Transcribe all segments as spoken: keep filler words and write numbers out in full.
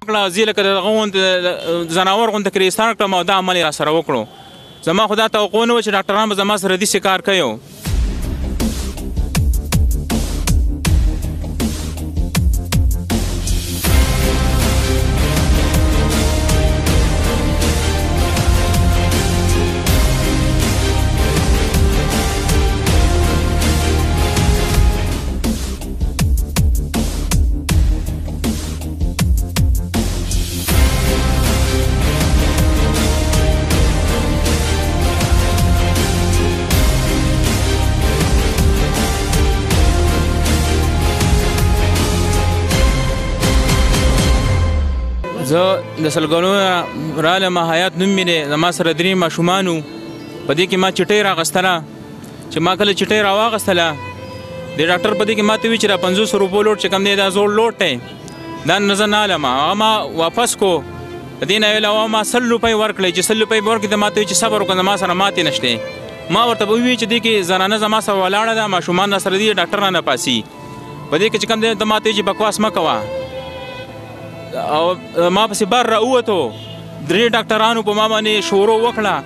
زه لکه دغه غوند ځناور غوندې کریستان کړم او دا عمل یې راسره وکړو. زما خو دا توقع نه وه چې ډاکټران به زما سره داسې کار کوي. زه د سلګونو رالم حیات نوم مې دی. زما سره درې ماشومان وو. په دې کې ما چټۍ راغستله. چې ما کله چټۍ راواغستله د ډاکټر په دې کې ما ته وویل چې دا پنځوس روپو لوټ چې کوم دی دا زوړ لوټ دی، دا نه زه نه علم. هغه ما واپس کو. د دې نه علاوه ما سل روپۍ ورکړئ چې سل روپۍ به ورکړي ته ما ته وویل چې صبر وکړه ما سره ماتې نشته. ما ورته وویل چې دې کې زنانه زما سره ولاړه ده، ماشومان را سره دي، ډاکټر رانه پاسي. په دې کې چې کوم دی ته ما ته وویل چې بکواس مه کوه. او ما پسې بار راووتو. درې ډاکټرانو په ما باندې شورو وکړه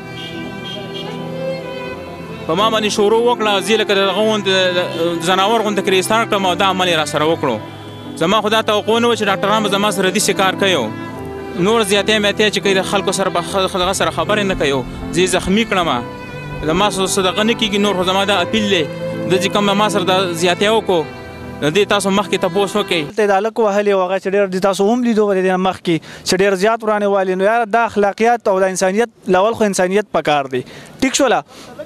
په ما باندې شورو وکړه زه لکه دغه غوند ځناور غوندې کریستان کړم او دا عمل یې راسره وکړو. زما خو دا توقع نه وه چې ډاکټران به زما سره داسې کار کوي. نور زیاتې میاتې چې کوي د خلکو سره په دغه سره خبرې نه کوي. زه یې زخمي کړم. زما څه دغه نه کېږي. نور خو زما دا اپیل دی د چې کوم ما سره دا زیاتې وکړو د دې تاسو مخکې تپوس وکړئ. ته د هلک وهلې و هغه چې ډېر د تاسو هم لیدو د دې نه مخکې چې ډېر زیات ورانې والي، نو یاره دا اخلاقیات او د انسانیت لول خو انسانیت پکار دی. ټیک شوله.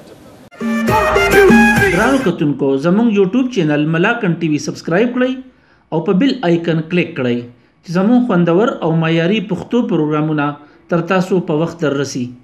ګرانو کتونکو زموږ یوټیوب چینل ملاکنډ ټي وي سبسکرایب کړئ او په بیل آیکن کلیک کړئ چې زموږ خوندور او معیاري پښتو پروګرامونه تر تاسو په وخت در رسي.